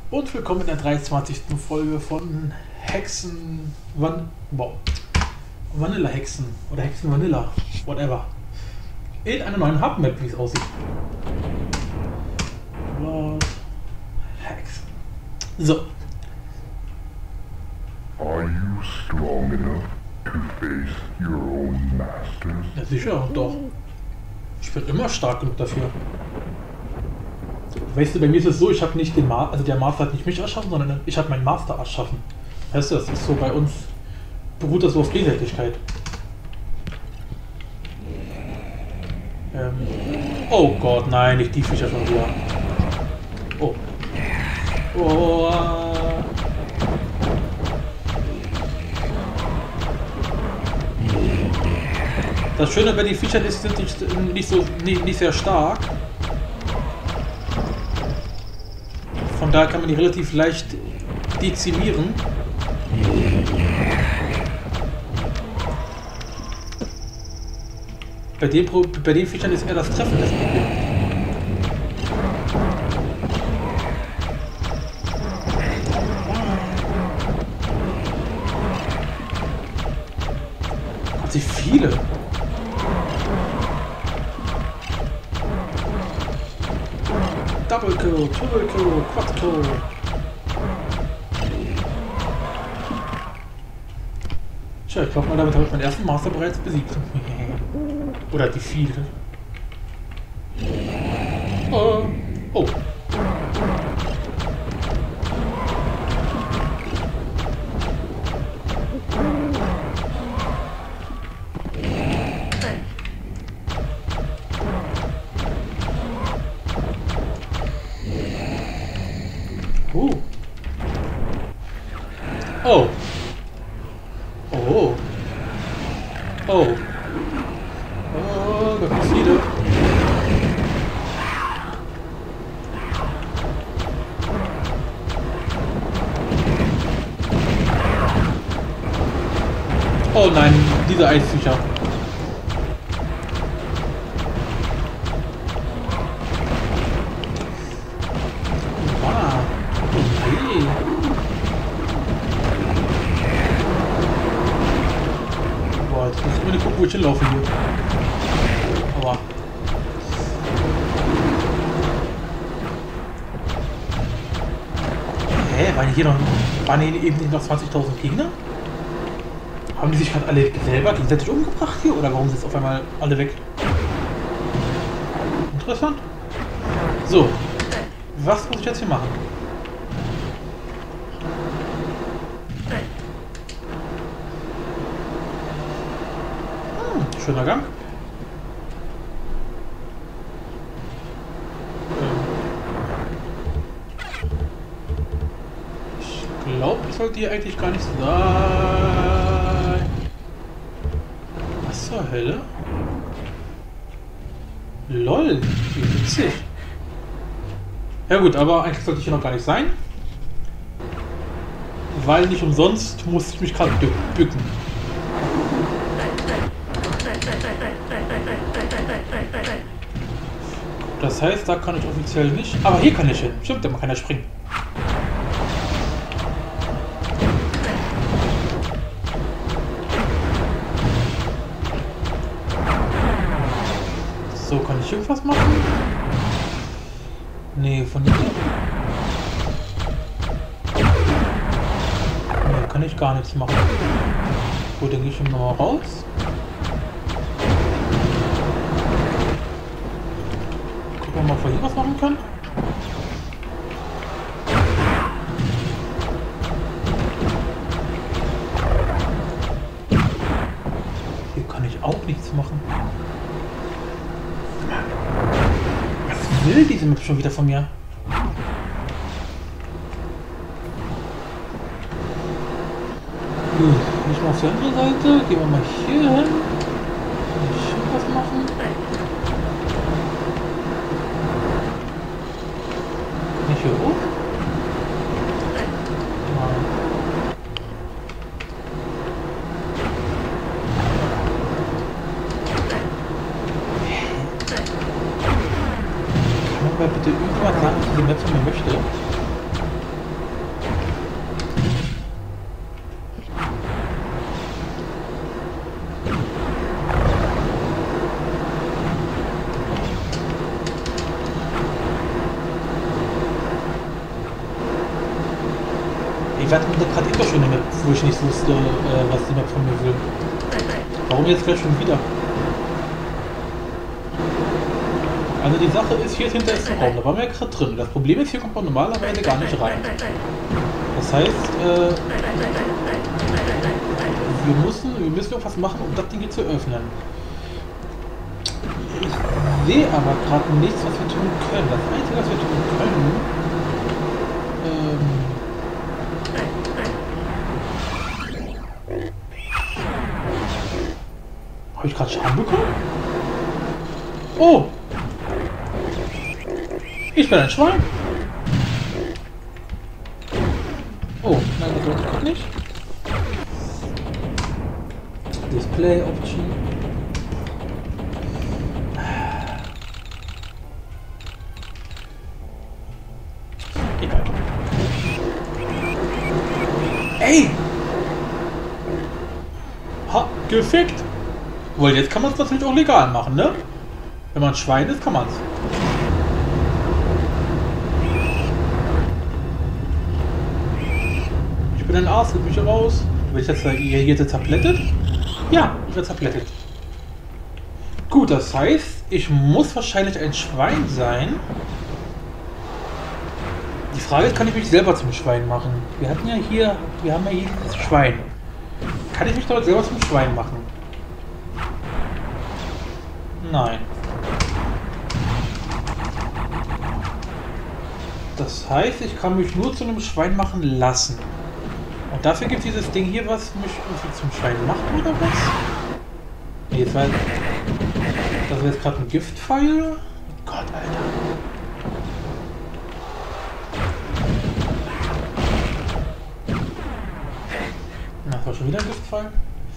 Und willkommen in der 23. Folge von Hexen... Vanilla Hexen oder Hexen Vanilla, whatever. In einer neuen Hub-Map, wie es aussieht. Lord Hexen. So. Are you strong enough to face your own masters? Ja, sicher, doch. Ich bin immer stark genug dafür. Weißt du, bei mir ist es so, ich habe nicht den Master, also der Master hat nicht mich erschaffen, sondern ich habe meinen Master erschaffen. Weißt du, das ist so bei uns, beruht das so auf Gegenseitigkeit. Oh Gott, nein, nicht die Viecher schon wieder. Oh. Oh. Das Schöne bei den Viechern ist, sind nicht sehr stark. Von daher kann man die relativ leicht dezimieren. Bei den Viechern ist eher das Treffen das Problem. Gott, wie viele! Double Kill, Triple Kill, Quad Kill. Tja, ich glaube mal, damit habe ich meinen ersten Master bereits besiegt. Oder die viele. Oh. Oh. Oh. Oh. Oh, da gibt's viele. Oh nein, diese Eisviecher. Jetzt muss ich mir gucken, wo ich hinlaufe hier. Aber. Hä? Waren hier eben nicht noch 20.000 Gegner? Haben die sich gerade alle selber gegenseitig umgebracht hier? Oder warum sind jetzt auf einmal alle weg? Interessant. So. Was muss ich jetzt hier machen? Schöner Gang. Ich glaube, das sollte hier eigentlich gar nicht sein. Was zur Hölle? LOL, wie witzig. Ja gut, aber eigentlich sollte ich hier noch gar nicht sein. Weil nicht umsonst muss ich mich gerade bücken. Das heißt, da kann ich offiziell nicht. Aber hier kann ich hin. Stimmt, man kann ja springen. So, kann ich irgendwas machen? Nee, von hier. Nee, kann ich gar nichts machen. Gut, dann gehe ich nochmal raus. Gucken wir mal, ob wir hier was machen können. Hier kann ich auch nichts machen. Was will diese Map schon wieder von mir? Gut, nicht mal auf die andere Seite. Gehen wir mal hier hin. Kann ich hier was machen? Nicht hier hoch? Nein. Kann man bitte irgendwas sagen, was die Map von mir möchte? wir hatten da gerade eben schon eine Map, wo ich nicht wusste, was die Map von mir will. Warum jetzt gleich schon wieder? Also die Sache ist, hier hinter ist ein Raum, da waren wir ja gerade drin. Das Problem ist, hier kommt man normalerweise gar nicht rein. Das heißt, wir müssen irgendwas machen, um das Ding hier zu öffnen. Ich sehe aber gerade nichts, was wir tun können. Das Einzige, was wir tun können, habe ich gerade Schaden bekommen? Oh! Ich bin ein Schwein! Oh, nein, das wollte ich gerade nicht. Display Option. Egal. Ey! Ha, gefickt! Weil jetzt kann man es natürlich auch legal machen, ne? Wenn man Schwein ist, kann man es. Ich bin ein Arzt, gib mich hier raus. Will ich jetzt hier zerplättet? Ja, ich werde zerplättet. Gut, das heißt, ich muss wahrscheinlich ein Schwein sein. Die Frage ist, kann ich mich selber zum Schwein machen? Wir haben ja hier dieses Schwein. Kann ich mich dort selber zum Schwein machen? Nein. Das heißt, ich kann mich nur zu einem Schwein machen lassen. Und dafür gibt es dieses Ding hier, was mich irgendwie zum Schwein macht, oder was? Nee, das war jetzt gerade ein Giftpfeil. Oh Gott, Alter. Na, das war schon wieder ein Giftpfeil.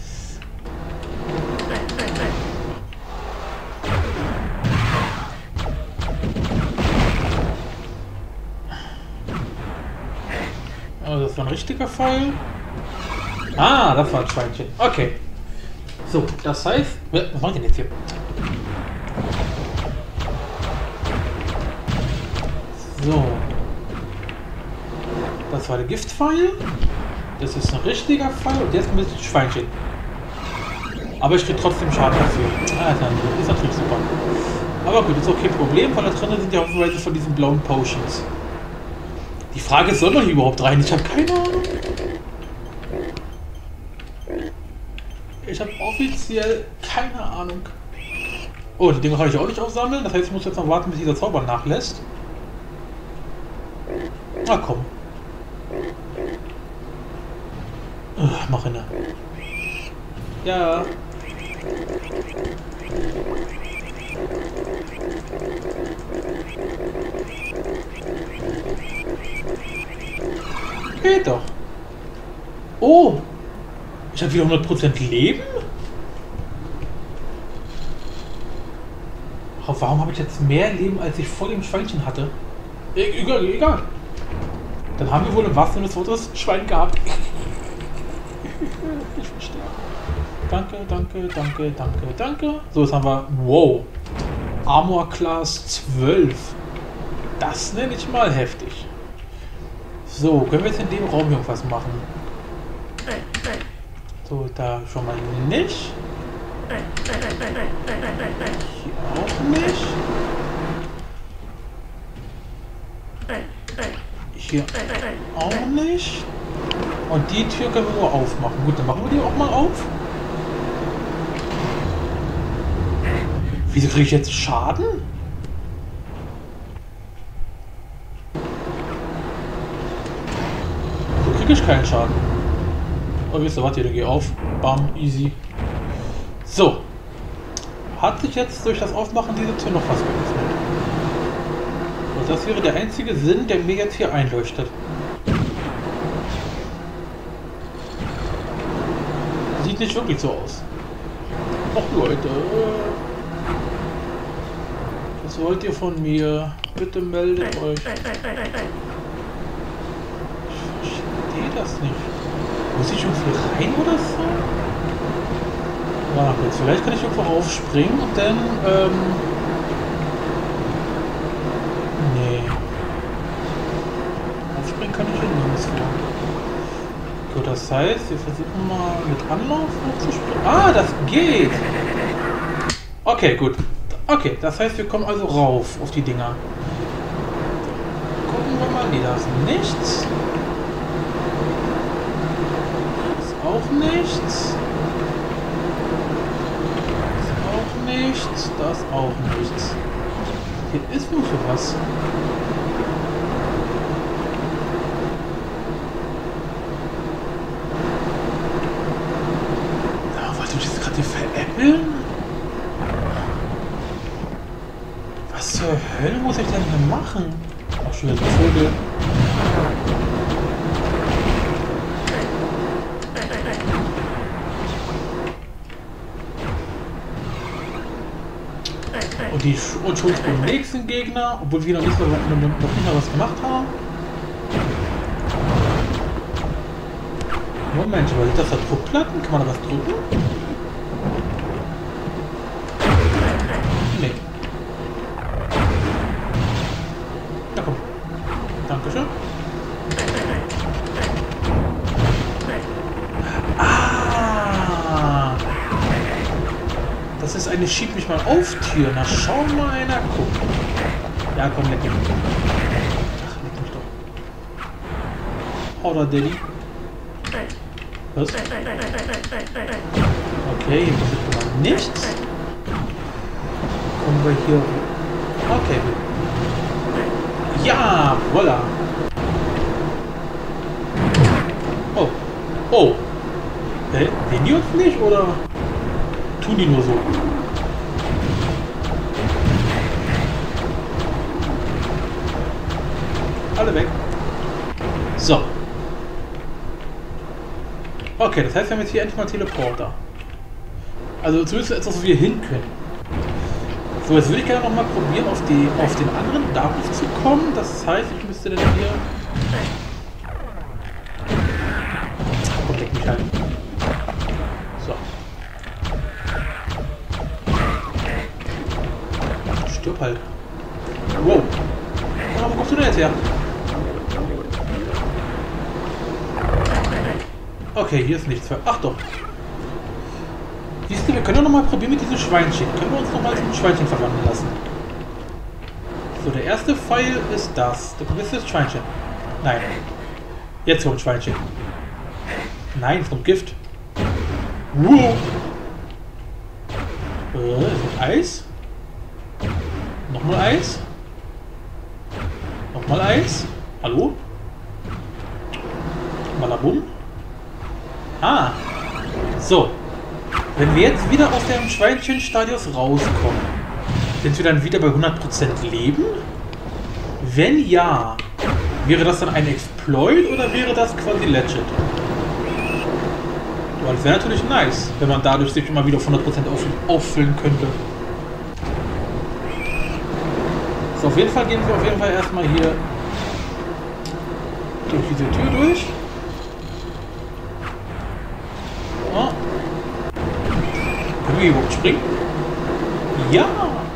Also das war ein richtiger Pfeil. Ah, das war ein Schweinchen. Okay. So, das heißt... Was mache ich denn jetzt hier? So. Das war der Giftpfeil. Das ist ein richtiger Pfeil und jetzt kommt das Schweinchen. Aber ich kriege trotzdem Schaden dafür. Ah, das ist natürlich super. Aber gut, ist auch kein Problem, weil da drin sind ja haufenweise von diesen blauen Potions. Die Frage ist, soll man hier überhaupt rein? Ich habe keine Ahnung. Ich habe offiziell keine Ahnung. Oh, die Dinger kann ich auch nicht aufsammeln. Das heißt, ich muss jetzt noch warten, bis dieser Zauber nachlässt. Na komm. Mach inne. Ja. Geht doch. Oh. Ich habe wieder 100% Leben? Warum habe ich jetzt mehr Leben, als ich vor dem Schweinchen hatte? Egal. Dann haben wir wohl im wahrsten Sinne des Wortes Schwein gehabt. Ich verstehe. Danke. So, jetzt haben wir... Wow. Armor Class 12. Das nenne ich mal heftig. So, können wir jetzt in dem Raum irgendwas machen? So, da schon mal nicht. Hier auch nicht. Hier auch nicht. Und die Tür können wir nur aufmachen. Gut, dann machen wir die auch mal auf. Wieso kriege ich jetzt Schaden? So kriege ich keinen Schaden. Oh, wisst ihr was? Hier, geh auf. Bam, easy. So. Hat sich jetzt durch das Aufmachen dieser Tür noch was geöffnet? Und das wäre der einzige Sinn, der mir jetzt hier einleuchtet. Sieht nicht wirklich so aus. Och Leute. Was wollt ihr von mir? Bitte meldet euch. Ich verstehe das nicht. Muss ich irgendwie rein oder so? Warte jetzt, vielleicht kann ich irgendwo aufspringen und dann, nee. Aufspringen kann ich ja nirgendwo. das heißt, wir versuchen mal mit Anlauf hochzuspringen. Ah, das geht! Okay, gut. Okay, das heißt, wir kommen also rauf auf die Dinger. Gucken wir mal. Nee, da ist nichts. Ist auch nichts. Ist auch nichts. Da ist auch nichts. Hier ist nur für was. Wollte ich das gerade veräppeln? Was zur Hölle muss ich denn hier machen? Ach, schon wieder ein Vogel. Und schon zum nächsten Gegner, obwohl wir noch nicht mal was gemacht haben. Moment, aber sind das da Druckplatten? Kann man da was drücken? Nee. Na komm. Dankeschön. Ah! Das ist eine Schieb mich mal auf Tür. Na schau mal einer, guck. Ja, komm, leck mich. Ach, leck mich doch. Oder Daddy. Was? Okay, hier passiert mal nichts. Kommen wir hier. Okay. Ja, voila. Oh. Oh. Sehen die uns nicht oder tun die nur so? Alle weg. So. Okay, das heißt, wir haben jetzt hier endlich mal Teleporter. Also zumindest etwas, wo wir hin können. So, jetzt würde ich gerne noch mal probieren, auf den anderen Darkness zu kommen. Das heißt, ich müsste dann hier... Komm, leck mich halt. So. Stirb halt. Wow. Wo kommst du denn jetzt her? Okay, hier ist nichts für... Ach doch. Siehst du, wir können ja noch mal probieren mit diesem Schweinchen. Können wir uns noch mal zum Schweinchen verwandeln lassen? So, der erste Pfeil ist das. Du bist das Schweinchen. Nein. Jetzt kommt Schweinchen. Nein, es kommt Gift. Wow. Es kommt Eis. Nochmal Eis. Nochmal Eis. Hallo? Malabum. Ah. So. Wenn wir jetzt wieder aus dem Schweinchen-Stadius rauskommen, sind wir dann wieder bei 100% Leben? Wenn ja, wäre das dann ein Exploit oder wäre das quasi legit? Weil es wäre natürlich nice, wenn man dadurch sich immer wieder auf 100% auffüllen könnte. So, auf jeden Fall gehen wir auf jeden Fall erstmal hier durch diese Tür durch. Oh. Können wir hier überhaupt springen? Ja!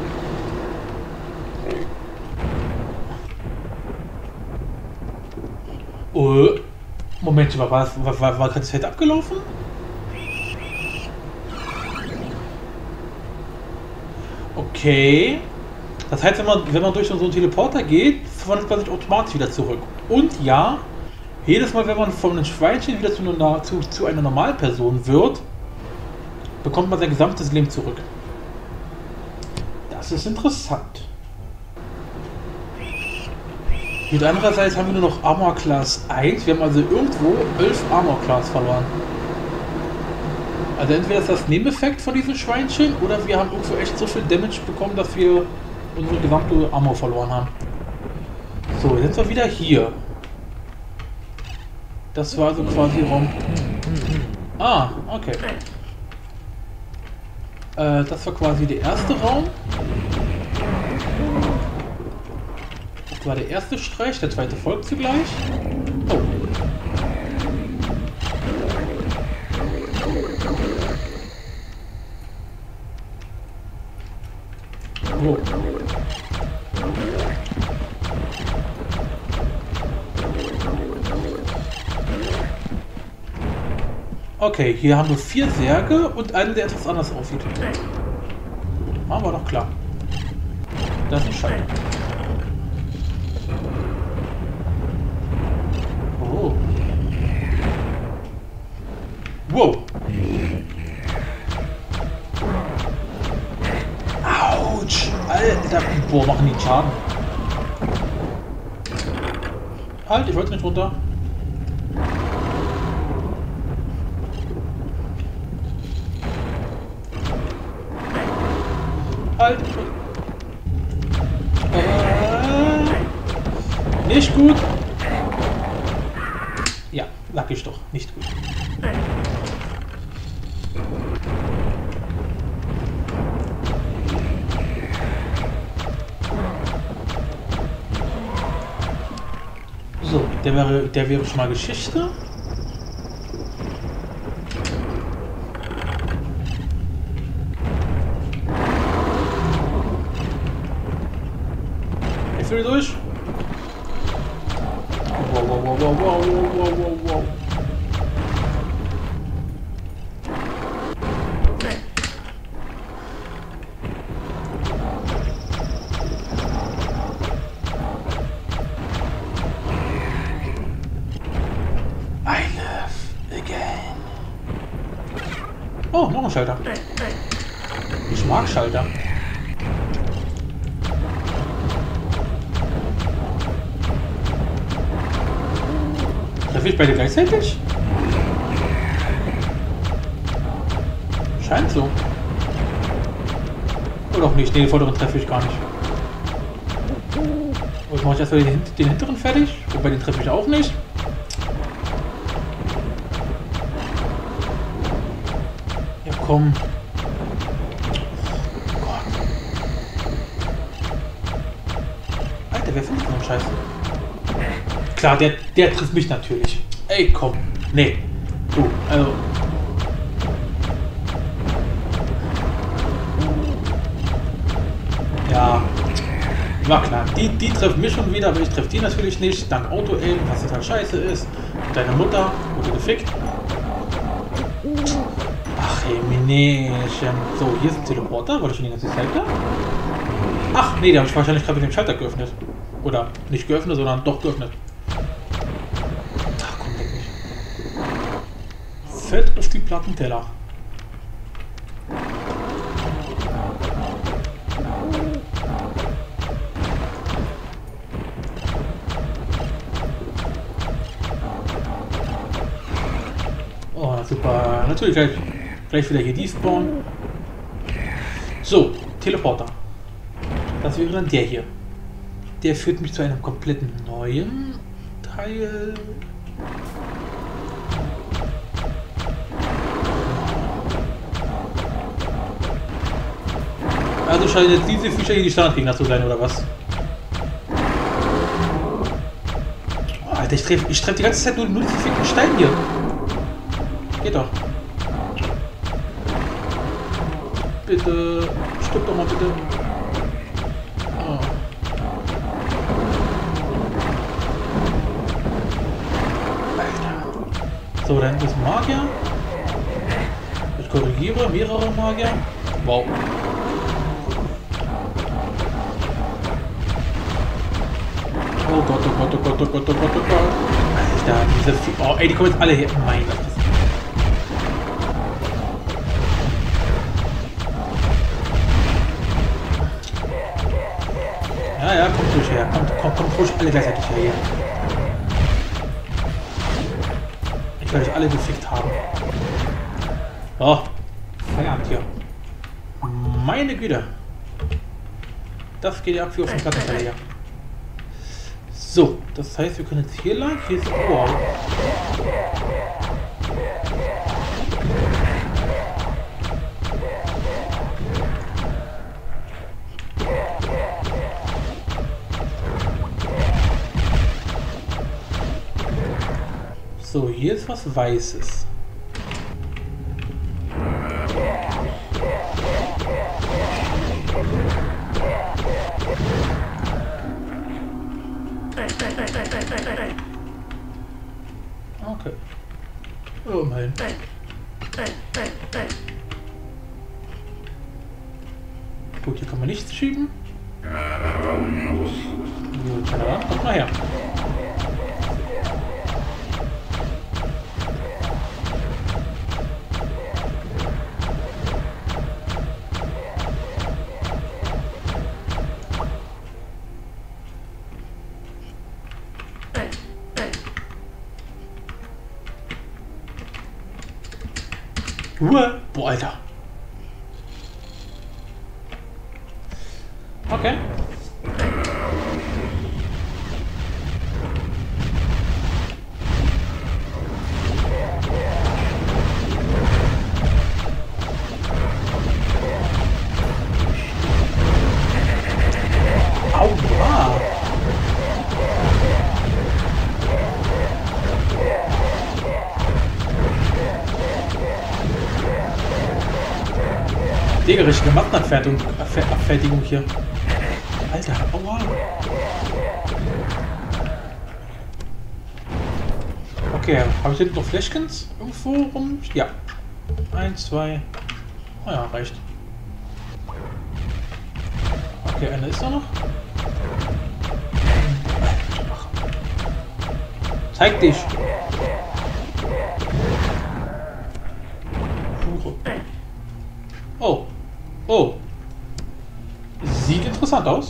Moment, war gerade das Feld abgelaufen? Okay. Das heißt, wenn man durch so einen Teleporter geht, verwandelt man sich automatisch wieder zurück. Und ja, jedes Mal, wenn man von einem Schweinchen wieder zu einer Normalperson wird, bekommt man sein gesamtes Leben zurück. Das ist interessant. Und andererseits haben wir nur noch Armor Class 1. Wir haben also irgendwo 11 Armor Class verloren. Also entweder ist das Nebeneffekt von diesem Schweinchen oder wir haben irgendwo echt so viel Damage bekommen, dass wir unsere gesamte Armor verloren haben. So, jetzt sind wir wieder hier. Das war also quasi Raum... Ah, okay. Das war quasi der erste Raum. Das war der erste Streich, der zweite folgt zugleich. Oh. Oh. Okay, hier haben wir 4 Särge und einen, der etwas anders aussieht. Machen wir doch klar. Das ist ein Schalter. Oh. Wow. Autsch. Alter. Boah, machen die Schaden. Halt, ich wollte nicht runter. Halt. Nicht gut. Ja, sag ich doch. Nicht gut. So, der wäre schon mal Geschichte. Ich will durch. Wow, wow, wow, wow, wow, wow, wow, wow. Oh, noch ein Schalter. Ich mag Schalter. Treffe ich beide gleichzeitig? Scheint so. Oder auch nicht. Ne, den vorderen treffe ich gar nicht. Und mache ich erstmal den hinteren fertig. Wobei den treffe ich auch nicht. Ja, komm. Oh Gott. Alter, wer findet so einen Scheiß? Klar, der trifft mich natürlich. Ey, komm. Nee. Du, also. Ja. War klar. Die treffen mich schon wieder, aber ich treffe die natürlich nicht. Dank Auto-Aim, was total scheiße ist. Deine Mutter wurde gefickt. Ach, ey, Minächen. So, hier ist ein Teleporter. War das schon die ganze Zeit da? Ach, nee, der habe ich wahrscheinlich gerade mit dem Schalter geöffnet. Oder nicht geöffnet, sondern doch geöffnet. Ach, komm, leck mich. Fett auf die Plattenteller. Oh, super. Natürlich gleich wieder hier despawn. So, Teleporter. Das wäre dann der hier. Der führt mich zu einem kompletten neuen Teil. Also scheinen jetzt diese Fischer hier die Standardgegner zu sein, oder was? Oh, Alter, ich treff die ganze Zeit nur die ficken Steine hier. Geht doch. Bitte. Stirb doch mal bitte. Oh. Alter. So, dann ist Magier. Ich korrigiere mehrere Magier. Wow. Oh Gott, oh Gott, oh Gott, oh Gott, oh Gott, oh Gott. Alter, diese oh, ey, die kommen jetzt alle her. Meine Fresse. Ja, kommt ruhig her. Kommt ruhig alle gleichzeitig her. Ich werde euch alle gefickt haben. Oh, Feierabend hier. Meine Güte. Das geht ja ab wie auf den Plattenteller. So, das heißt, wir können jetzt hier lang. Hier ist wow. So, hier ist was Weißes. Okay. Oh mein. Gut, hier kann man nichts schieben. Gut, ja, kommt mal her. Boah, Alter. Okay. Aua. Digga, richtige Massenabfertigung hier. Alter, aua. Okay, habe ich jetzt noch Flashkins irgendwo rum? Ja. 1, 2. Oh ja, reicht. Okay, einer ist da noch. Zeig dich! Oh. Oh. Sieht interessant aus.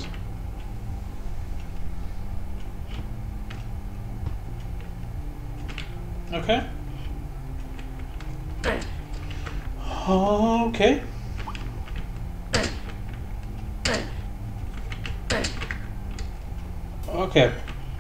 Okay. Okay. Okay.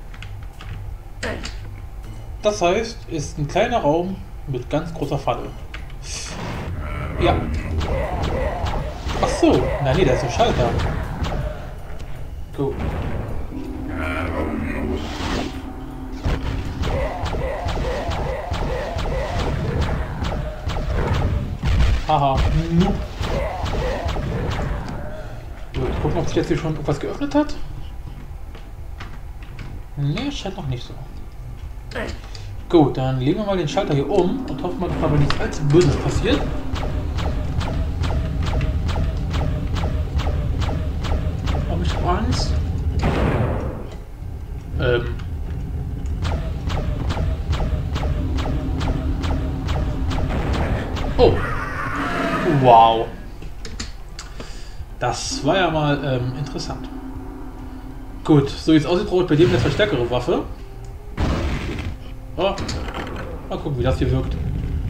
Das heißt, ist ein kleiner Raum mit ganz großer Falle. Ja. Ach so. Nein, nee, da ist ein Schalter. Gut. Haha. Noob. Gut, gucken, ob sich jetzt hier schon irgendwas geöffnet hat. Nee, scheint noch nicht so. Gut, dann legen wir mal den Schalter hier um und hoffen mal, dass aber nichts allzu Böses passiert. Aber ich habe Angst. Oh. Wow. Das war ja mal interessant. Gut, so wie es aussieht, brauche ich bei dem eine stärkere Waffe. Oh. Mal gucken, wie das hier wirkt.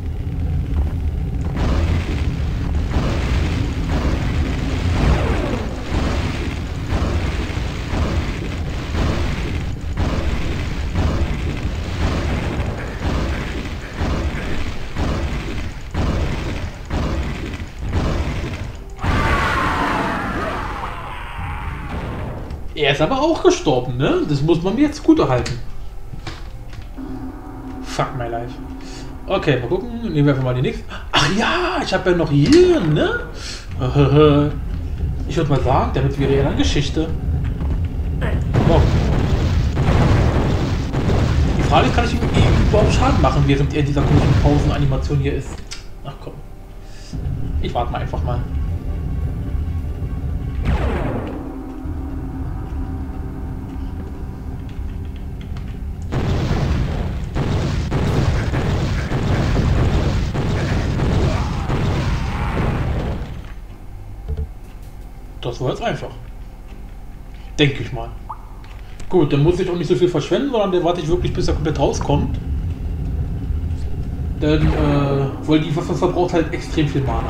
Er ist aber auch gestorben, ne? Das muss man mir jetzt gut erhalten. Fuck my life. Okay, mal gucken. Nehmen wir einfach mal die nächste. Ach ja, ich habe ja noch hier, ne? Ich würde mal sagen, damit wäre ja eine Geschichte. Oh. Die Frage ist, kann ich ihm überhaupt Schaden machen, während er dieser komischen Pausenanimation hier ist? Ach komm. Ich warte mal einfach mal. Das war jetzt einfach. Denke ich mal. Gut, dann muss ich auch nicht so viel verschwenden, sondern dann warte ich wirklich, bis er komplett rauskommt. Denn, weil die Waffe verbraucht halt extrem viel Mana.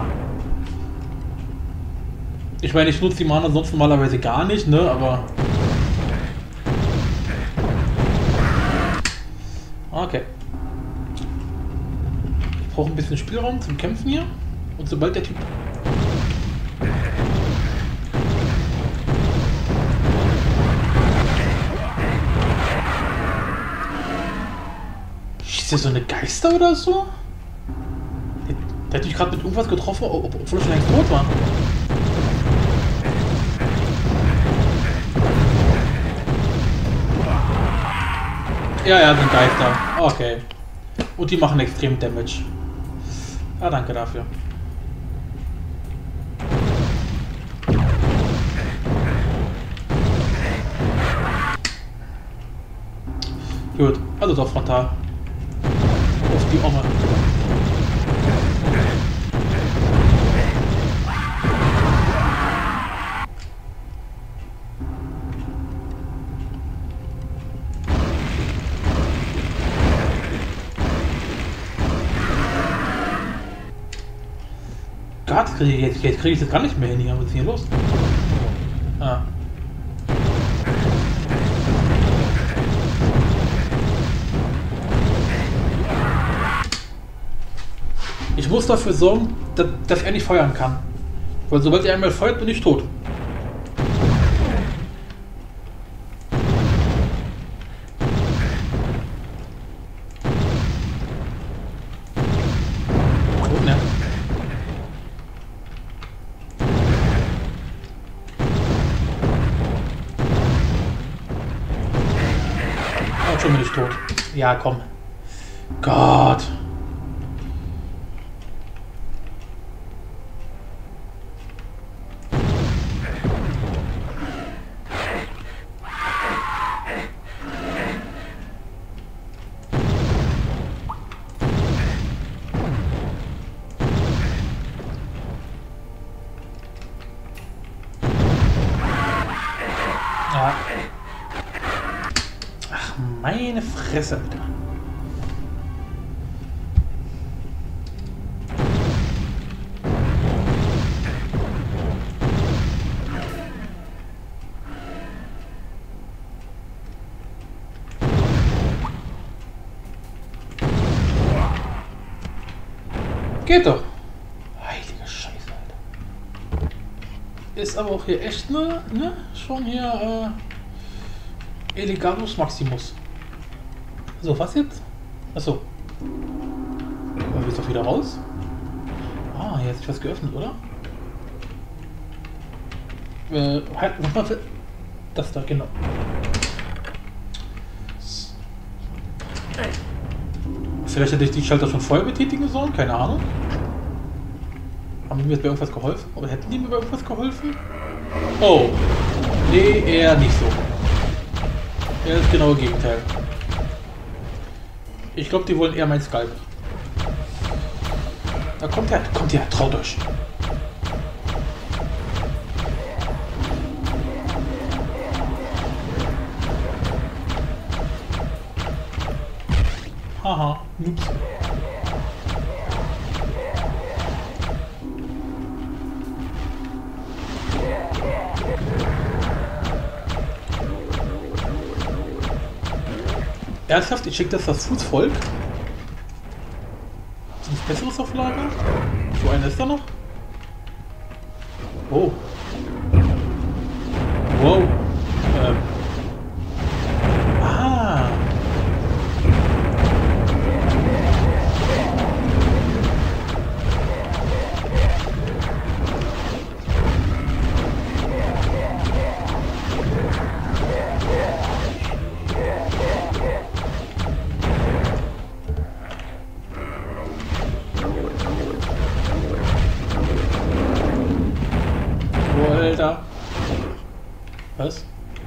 Ich meine, ich nutze die Mana sonst normalerweise gar nicht, ne, aber... Okay. Ich brauche ein bisschen Spielraum zum Kämpfen hier. Und sobald der Typ... Ist der so eine Geister oder so? Der hat mich gerade mit irgendwas getroffen, obwohl er schon längst tot war. Ja, sind Geister. Okay. Und die machen extrem Damage. Ah, danke dafür. Gut, also doch frontal. Auf die Omme. Gott, jetzt kriege ich das gar nicht mehr hin. Was ist hier los? Ah. Ich muss dafür sorgen, dass er nicht feuern kann. Weil sobald er einmal feuert, bin ich tot. Gut, ne? Oh, schon bin ich tot. Ja, komm. Gott. Ja. Ach, meine Fresse, Alter. Geht doch. Heilige Scheiße, Alter. Ist aber auch hier echt, ne? Schon hier, Eleganus Maximus. So, was jetzt? Achso. Kommen wir jetzt doch wieder raus? Ah, hier hat sich was geöffnet, oder? Halt, nochmal. Das da, genau. Vielleicht hätte ich die Schalter schon vorher betätigen sollen, keine Ahnung. Haben die mir jetzt bei irgendwas geholfen? Oder hätten die mir bei irgendwas geholfen? Oh. Nee, eher nicht so. Er ist genau das Gegenteil. Ich glaube, die wollen eher mein Skalp. Da kommt her, traut euch. Haha, Noobs. Ernsthaft, ich schicke das Fußvolk? Ist nichts Besseres auf Lager? So einer ist da noch? Oh. Wow. Ah. Alter. Was?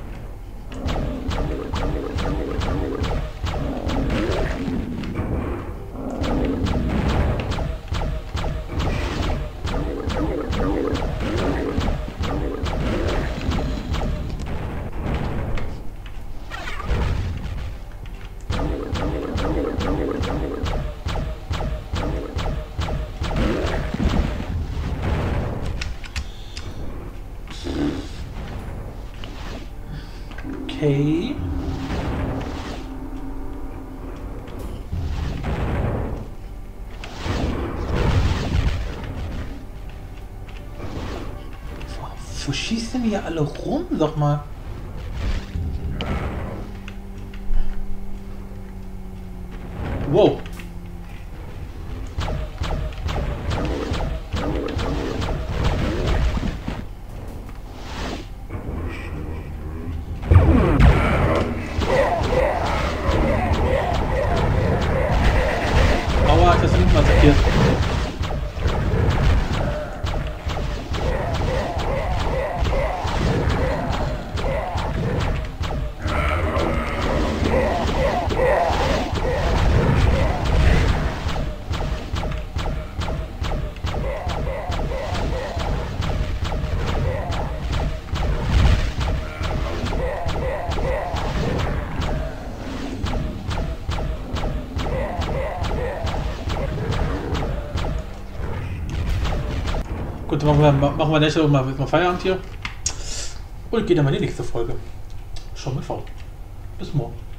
Okay. Wo schießen die hier alle rum? Sag mal. Wow. Aua, das hinten attackiert. Gut, dann machen wir nächste Woche mal Feierabend hier. Und geht dann mal in die nächste Folge. Schon mit V. Bis morgen.